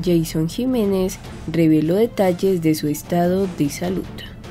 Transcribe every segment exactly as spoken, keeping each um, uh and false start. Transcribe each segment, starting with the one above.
Jason Jiménez reveló detalles de su estado de salud.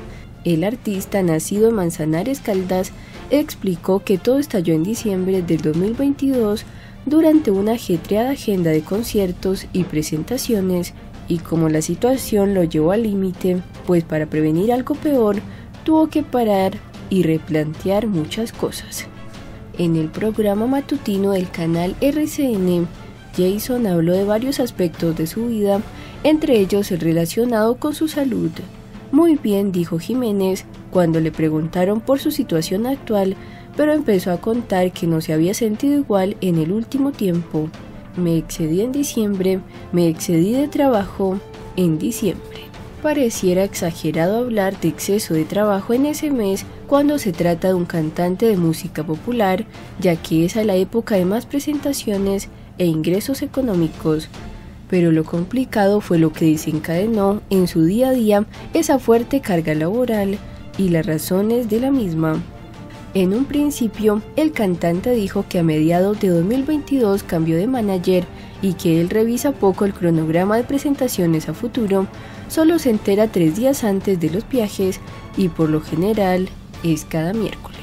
El artista, nacido en Manzanares, Caldas, explicó que todo estalló en diciembre del dos mil veintidós durante una ajetreada agenda de conciertos y presentaciones, y como la situación lo llevó al límite, pues para prevenir algo peor, tuvo que parar y replantear muchas cosas. En el programa matutino del canal R C N, Jason habló de varios aspectos de su vida, entre ellos el relacionado con su salud. Muy bien, dijo Jiménez cuando le preguntaron por su situación actual, pero empezó a contar que no se había sentido igual en el último tiempo. Me excedí en diciembre, me excedí de trabajo en diciembre. Pareciera exagerado hablar de exceso de trabajo en ese mes cuando se trata de un cantante de música popular, ya que esa es la época de más presentaciones e ingresos económicos. Pero lo complicado fue lo que desencadenó en su día a día esa fuerte carga laboral y las razones de la misma. En un principio, el cantante dijo que a mediados de dos mil veintidós cambió de manager y que él revisa poco el cronograma de presentaciones a futuro, solo se entera tres días antes de los viajes y por lo general es cada miércoles.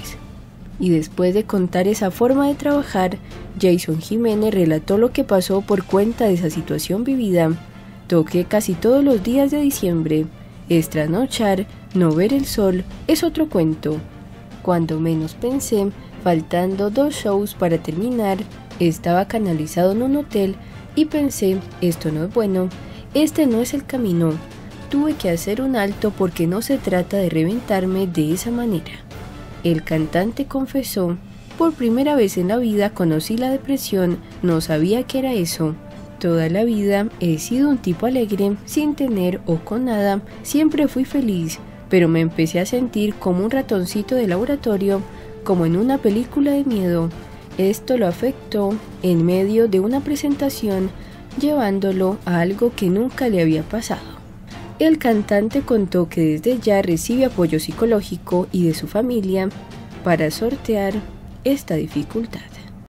Y después de contar esa forma de trabajar, Jason Jiménez relató lo que pasó por cuenta de esa situación vivida. Toqué casi todos los días de diciembre. Estranochar, no ver el sol, es otro cuento. Cuando menos pensé, faltando dos shows para terminar, estaba canalizado en un hotel y pensé, esto no es bueno, este no es el camino. Tuve que hacer un alto porque no se trata de reventarme de esa manera. El cantante confesó, por primera vez en la vida conocí la depresión, no sabía qué era eso. Toda la vida he sido un tipo alegre, sin tener o con nada, siempre fui feliz, pero me empecé a sentir como un ratoncito de laboratorio, como en una película de miedo. Esto lo afectó en medio de una presentación, llevándolo a algo que nunca le había pasado. El cantante contó que desde ya recibe apoyo psicológico y de su familia para sortear esta dificultad.